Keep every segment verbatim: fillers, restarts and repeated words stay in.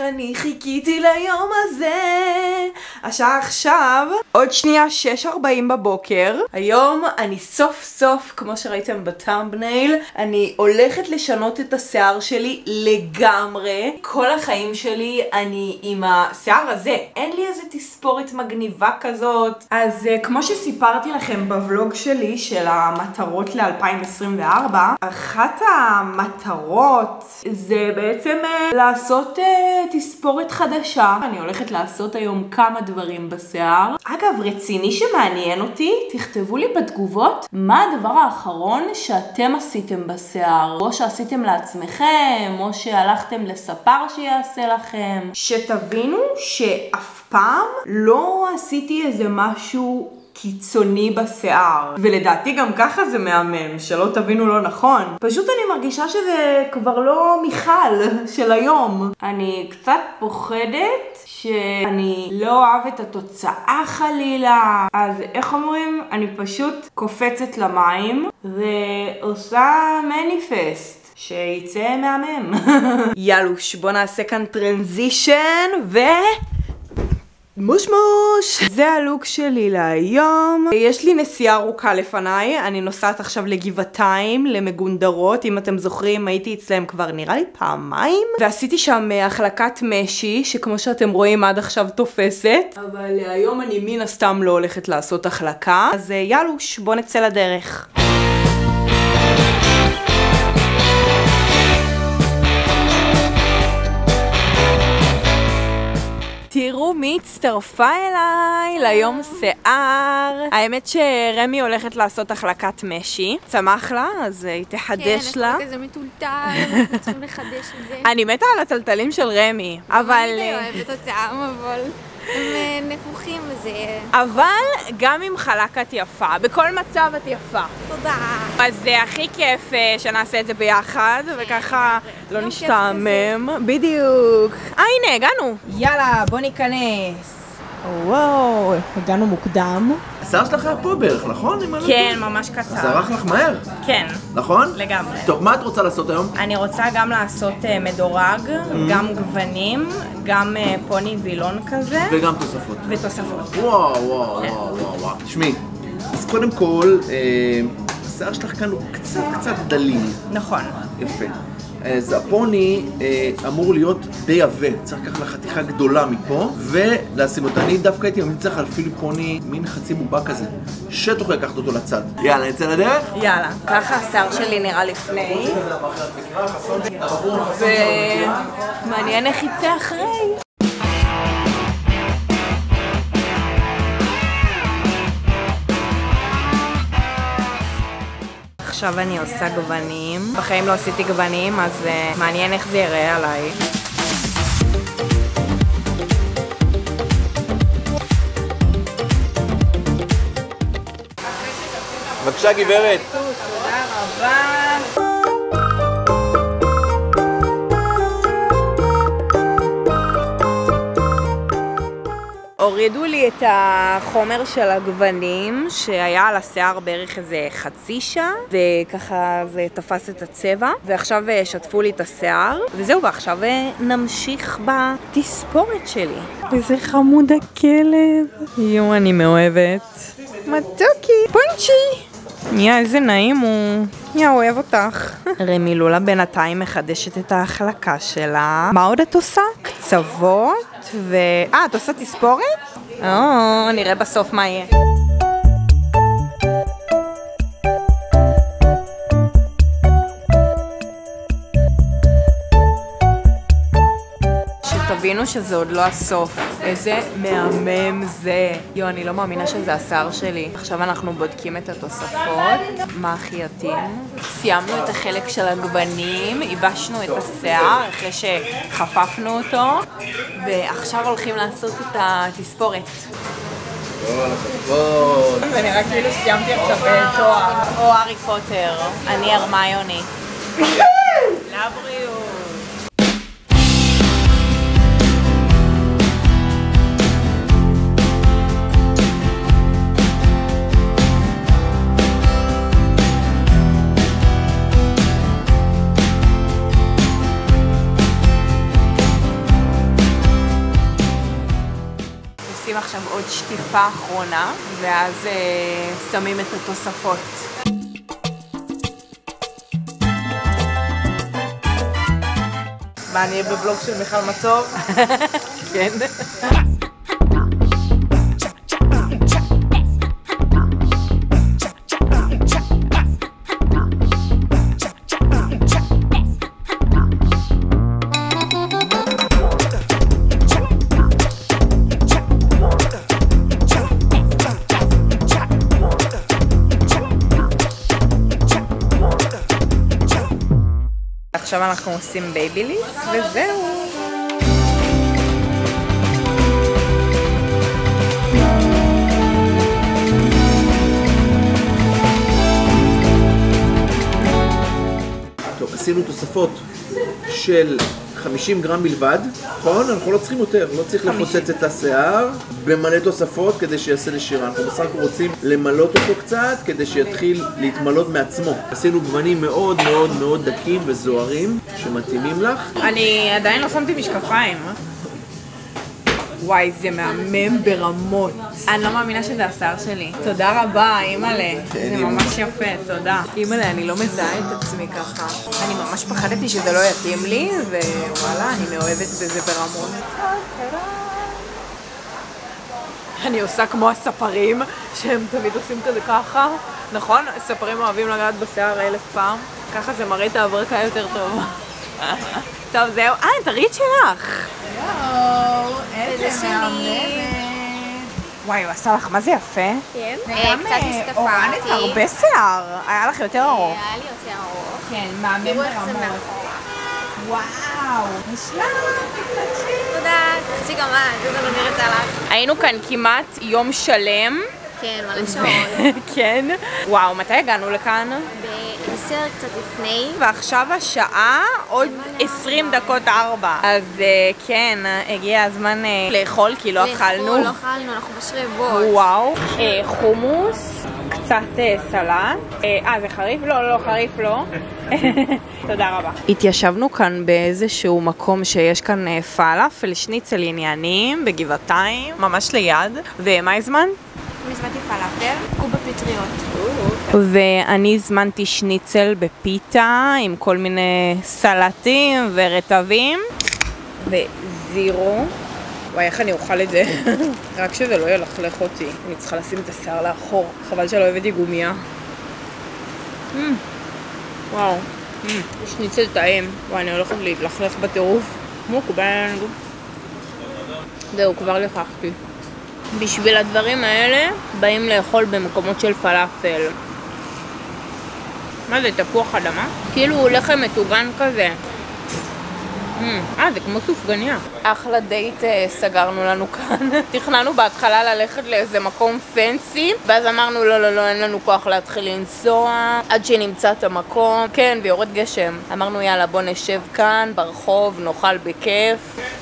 אני חיכיתי ליום הזה. השעה עכשיו עוד שנייה שש ארבעים בבוקר. היום אני סוף סוף, כמו שראיתם בטאמבנייל, אני הולכת לשנות את השיער שלי לגמרי. כל החיים שלי אני עם השיער הזה, אין לי איזה תספורת מגניבה כזאת. אז כמו שסיפרתי לכם בוולוג שלי של המטרות ל-אלפיים עשרים וארבע, אחת המטרות זה בעצם לעשות תספורת חדשה. אני הולכת לעשות היום כמה דברים בשיער. אגב, רציני שמעניין אותי, תכתבו לי בתגובות מה הדבר האחרון שאתם עשיתם בשיער, או שעשיתם לעצמכם, או שהלכתם לספר שיעשה לכם. שתבינו שאף פעם לא עשיתי איזה משהו קיצוני בשיער, ולדעתי גם ככה זה מהמם, שלא תבינו לא נכון. פשוט אני מרגישה שזה כבר לא מיכל של היום. אני קצת פוחדת שאני לא אוהב את התוצאה חלילה, אז איך אומרים? אני פשוט קופצת למים ועושה מניפסט שיצא מהמם. יאלוש, בוא נעשה כאן טרנזישן ו... מוש מוש! זה הלוק שלי להיום. יש לי נסיעה ארוכה לפניי, אני נוסעת עכשיו לגבעתיים, למגונדרות. אם אתם זוכרים, הייתי אצלם כבר נראה לי פעמיים, ועשיתי שם החלקת משי, שכמו שאתם רואים עד עכשיו תופסת, אבל היום אני מן הסתם לא הולכת לעשות החלקה. אז יאלוש, בוא נצא לדרך. תראו מי הצטרפה אליי ליום שיער. האמת שרמי הולכת לעשות החלקת משי. צמח לה, אז היא תחדש לה. כן, כזה מטולטל, צריכים לחדש את זה. אני מתה על הטלטלים של רמי, אבל... אני אוהבת אותם, אבל הם נפוחים וזה... אבל גם עם חלק את יפה, בכל מצב את יפה. תודה. אז זה הכי כיף שנעשה את זה ביחד, וככה לא נשתעמם. בדיוק. אה, הנה, הגענו. יאללה, בוא ניכנס. וואו, הגענו מוקדם. השיער שלך היה פה בערך, נכון? כן, ממש קצר. אז ערך לך מהר? כן. נכון? לגמרי. טוב, מה את רוצה לעשות היום? אני רוצה גם לעשות מדורג, גם גוונים, גם פוני וילון כזה. וגם תוספות. ותוספות. וואו, וואו, וואו, וואו, וואו. תשמעי, אז קודם כל, השיער שלך כאן הוא קצת קצת דליל. נכון. יפה. אז הפוני אה, אמור להיות די עבה, צריך לקחת חתיכה גדולה מפה ולשים אותה. אני דווקא הייתי ממליץ לך אפילו פוני מין חצי מובע כזה, שתוכל לקחת אותו לצד. יאללה, נצא לדרך? יאללה. ככה השיער שלי נראה לפני, ומעניין איך יצא אחרי. עכשיו אני עושה גוונים. בחיים לא עשיתי גוונים, אז uh, מעניין איך זה יראה עליי. בבקשה גברת. תודה רבה. הורידו לי את החומר של הגוונים שהיה על השיער בערך איזה חצי שעה, וככה זה תפס את הצבע, ועכשיו שטפו לי את השיער, וזהו, ועכשיו נמשיך בתספורת שלי. איזה חמוד הכלב. יו, אני מאוהבת. מתוקי. פונצ'י. יא, איזה נעים הוא. יא, אוהב אותך. רמי לולה בינתיים מחדשת את ההחלקה שלה. מה עוד את עושה? קצוות ו... אה, את עושה תספורת? או, נראה בסוף מה יהיה. תבינו שזה עוד לא הסוף. איזה מהמם זה. יו, אני לא מאמינה שזה השיער שלי. עכשיו אנחנו בודקים את התוספות. מה הכי יתאים? סיימנו את החלק של הגוונים, ייבשנו את השיער אחרי שחפפנו אותו, ועכשיו הולכים לעשות את התספורת. כל הכבוד. זה נראה כאילו סיימתי עכשיו בתואר. או הארי פוטר. אני הרמיוני. לבריאות. עכשיו עוד שטיפה אחרונה, ואז אה, שמים את התוספות. מה, אני אהיה בבלוג של מיכל מצור? כן. עכשיו אנחנו עושים בייביליס וזהו. טוב, עשינו תוספות של חמישים גרם בלבד, נכון? אנחנו לא צריכים יותר, לא צריך לפוצץ את השיער במלא תוספות כדי שיעשה נשירה. אנחנו בסך הכל רוצים למלות אותו קצת כדי שיתחיל להתמלות מעצמו. עשינו גוונים מאוד מאוד מאוד דקים וזוהרים שמתאימים לך. אני עדיין לא שמתי משקפיים. וואי, זה מהמם ברמות. אני לא מאמינה שזה השיער שלי. תודה רבה, אימא'לה. זה ממש יפה, תודה. אימא'לה, אני לא מזהה את עצמי ככה. אני ממש פחדתי שזה לא יתאים לי, ווואלה, אני מאוהבת בזה ברמות. אני עושה כמו הספרים, שהם תמיד עושים כזה ככה. נכון? הספרים אוהבים לגעת בשיער אלף פעם. ככה זה מראה את ההברקה יותר טוב. טוב, זהו. אה, תראי את שלך. יואו, איזה מהממת. וואי, הוא עשה לך מה זה יפה. כן. קצת הסתפרתי. הורדת הרבה שיער. היה לך יותר ארוך. היה לי יותר ארוך. כן, מהמם ברמות. וואו, נשלח, תקצ'י. תודה, תקצ'י גם את, איזה לא נראית עליך. היינו כאן כמעט יום שלם. כן, מלא שעות. כן. וואו, מתי הגענו לכאן? בעשר קצת לפני. ועכשיו השעה עוד עשרים דקות ארבע. אז כן, הגיע הזמן לאכול כי לא אכלנו. לאכול, לא אכלנו, אנחנו בשריבות. וואו. חומוס, קצת סלט. אה, זה חריף? לא, לא, חריף לא. תודה רבה. התיישבנו כאן באיזשהו מקום שיש כאן פלאפל שניצל עניינים בגבעתיים, ממש ליד. ומה הזמן? אני הזמנתי פלאפל, קובה פטריות. ואני הזמנתי שניצל בפיתה עם כל מיני סלטים ורטבים וזירו. וואי, איך אני אוכל את זה? רק שזה לא ילכלך אותי. אני צריכה לשים את השיער לאחור. חבל שלא הבאתי גומיה. וואו, שניצל טעים. וואי, אני הולכת להתלכלך בטירוף. מוקבן. זהו, כבר לכחתי. בשביל הדברים האלה באים לאכול במקומות של פלאפל. מה זה, תפוח אדמה? כאילו לחם מטוגן כזה. אה, זה כמו סופגניה. אחלה דייט סגרנו לנו כאן. תכננו בהתחלה ללכת לאיזה מקום פנסי, ואז אמרנו לא, לא, לא, אין לנו כוח להתחיל לנסוע עד שנמצא את המקום. כן, ויורד גשם. אמרנו יאללה, בוא נשב כאן ברחוב, נאכל בכיף.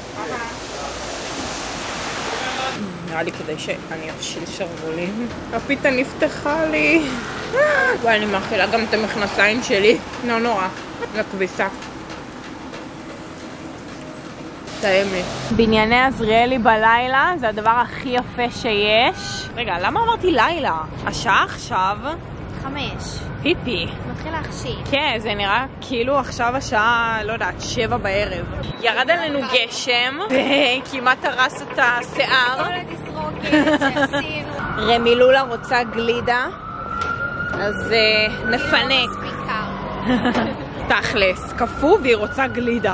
נראה לי כדי שאני אבשיל שרוולים. הפיתה נפתחה לי. וואי, אני מאכילה גם את המכנסיים שלי. לא נורא. לכביסה. טעים לי. בנייני עזריאלי בלילה זה הדבר הכי יפה שיש. רגע, למה אמרתי לילה? השעה עכשיו? חמש. פיפי. מתחיל להחשיב. כן, זה נראה כאילו עכשיו השעה, לא יודעת, שבע בערב. ירד עלינו גשם, וכמעט הרס את השיער. כל התסרוקת שעשינו. רמי לולה רוצה גלידה, אז נפנק. תכלס, קפוא והיא רוצה גלידה.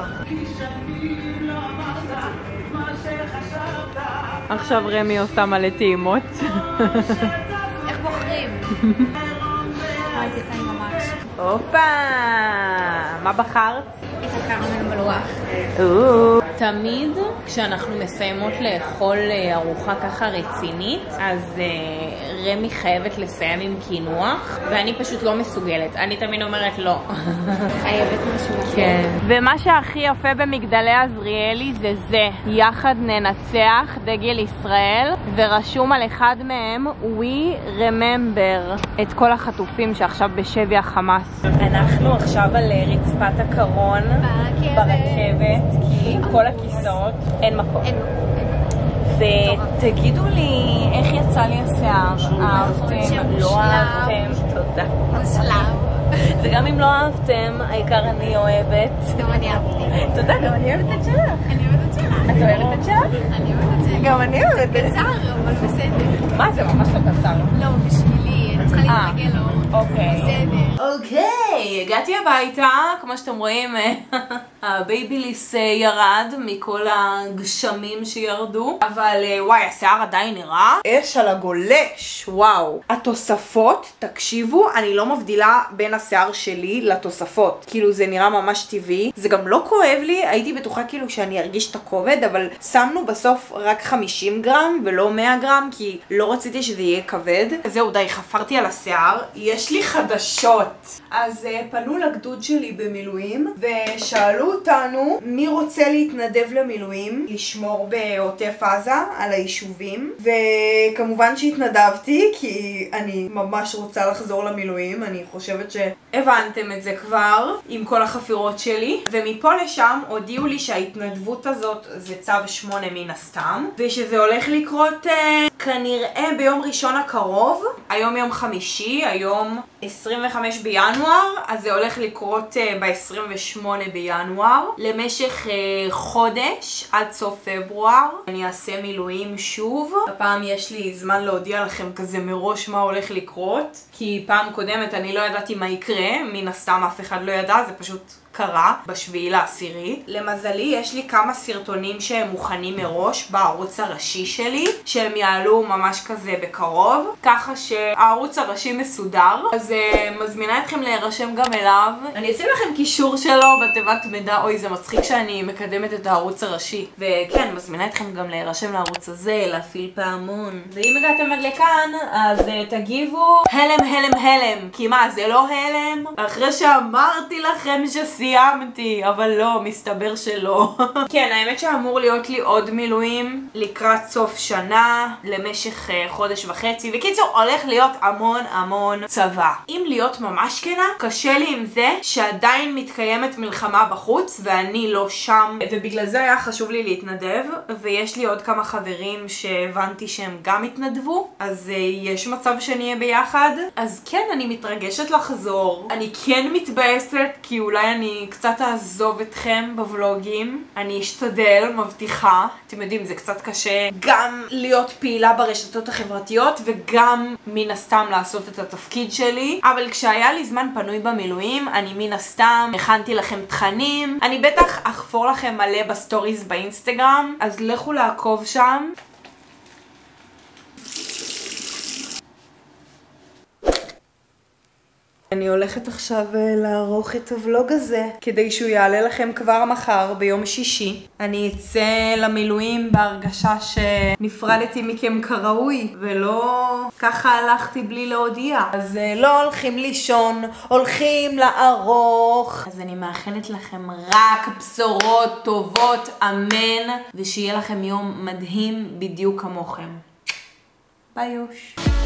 עכשיו רמי עושה מלא טעימות. איך בוחרים? אוי, זה טעים ממש. הופה! מה בחרת? את הקרמל מלוח. תמיד כשאנחנו מסיימות לאכול ארוחה ככה רצינית, אז רמי חייבת לסיים עם קינוח, ואני פשוט לא מסוגלת. אני תמיד אומרת לא. חייבת משהו משהו. כן. ומה שהכי יפה במגדלי עזריאלי זה זה. יחד ננצח, דגל ישראל, ורשום על אחד מהם We Remember, את כל החטופים שעכשיו בשבי החמאס. אנחנו עכשיו על רצפת הקרון. ברכבת, כי כל הכיסאות אין מקום. אין מקום. ותגידו לי איך יצא לי השיער, אהבתם, לא אהבתם, תודה. מושלם. וגם אם לא אהבתם, העיקר אני אוהבת. גם אני אהבתי. תודה, גם אני אוהבת את שלך. אני אוהבת את שלך. את אוהבת את שלך? אני אוהבת את שלך. גם אני אוהבת את שלך. קצר, אבל בסדר. מה זה ממש לא קצר? לא, בשבילי, אני צריכה להתרגל לו. אוקיי. בסדר. אוקיי, הגעתי הביתה, כמו שאתם רואים, הבייביליס ירד מכל הגשמים שירדו, אבל וואי, השיער עדיין נראה אש על הגולש, וואו. התוספות, תקשיבו, אני לא מבדילה בין השיער שלי לתוספות, כאילו זה נראה ממש טבעי, זה גם לא כואב לי, הייתי בטוחה כאילו שאני ארגיש את הכובד, אבל שמנו בסוף רק חמישים גרם ולא מאה גרם, כי לא רציתי שזה יהיה כבד. זהו, די, חפרתי על השיער. יש לי חדשות. אז uh, פנו לגדוד שלי במילואים ושאלו אותנו מי רוצה להתנדב למילואים, לשמור בעוטף עזה על היישובים, וכמובן שהתנדבתי כי אני ממש רוצה לחזור למילואים. אני חושבת שהבנתם את זה כבר עם כל החפירות שלי, ומפה לשם הודיעו לי שההתנדבות הזאת זה צו שמונה מן הסתם, ושזה הולך לקרות uh, כנראה ביום ראשון הקרוב. היום יום חמישי, היום עשרים וחמישה בינואר, אז זה הולך לקרות uh, ב-עשרים ושמונה בינואר למשך uh, חודש עד סוף פברואר. אני אעשה מילואים שוב. הפעם יש לי זמן להודיע לכם כזה מראש מה הולך לקרות, כי פעם קודמת אני לא ידעתי מה יקרה, מן הסתם אף אחד לא ידע, זה פשוט קרה בשביעי לעשירי. למזלי יש לי כמה סרטונים שהם מוכנים מראש בערוץ הראשי שלי, שהם יעלו ממש כזה בקרוב, ככה שהערוץ הראשי מסודר, אז uh, מזמינה אתכם להירשם גם אליו. אני אשים לכם קישור שלו בתיבת מידע. אוי, זה מצחיק שאני מקדמת את הערוץ הראשי. וכן, מזמינה אתכם גם להירשם לערוץ הזה, להפעיל פעמון. ואם הגעתם עד לכאן, אז uh, תגיבו הלם הלם הלם, כי מה, זה לא הלם? אחרי שאמרתי לכם שסיימתי, אבל לא, מסתבר שלא. כן, האמת שאמור להיות לי עוד מילואים לקראת סוף שנה, למשך uh, חודש וחצי. בקיצור, הולך להיות המון המון צבא. אם להיות ממש כנה, קשה לי עם זה שעדיין מתקיימת מלחמה בחוץ ואני לא שם, ובגלל זה היה חשוב לי להתנדב. ויש לי עוד כמה חברים שהבנתי שהם גם התנדבו, אז uh, יש מצב שנהיה ביחד. אז כן, אני מתרגשת לחזור. אני כן מתבאסת כי אולי אני קצת אעזוב אתכם בוולוגים. אני אשתדל, מבטיחה. אתם יודעים, זה קצת קשה גם להיות פעילה ברשתות החברתיות וגם מן הסתם לעשות את התפקיד שלי, אבל כשהיה לי זמן פנוי במילואים, אני מן הסתם הכנתי לכם תכנים. אני בטח אחפור לכם מלא בסטוריז באינסטגרם, אז לכו לעקוב שם. אני הולכת עכשיו לערוך את הוולוג הזה כדי שהוא יעלה לכם כבר מחר ביום שישי. אני אצא למילואים בהרגשה שנפרדתי מכם כראוי ולא ככה הלכתי בלי להודיע. אז לא הולכים לישון, הולכים לערוך. אז אני מאחלת לכם רק בשורות טובות, אמן, ושיהיה לכם יום מדהים בדיוק כמוכם. ביי יוש.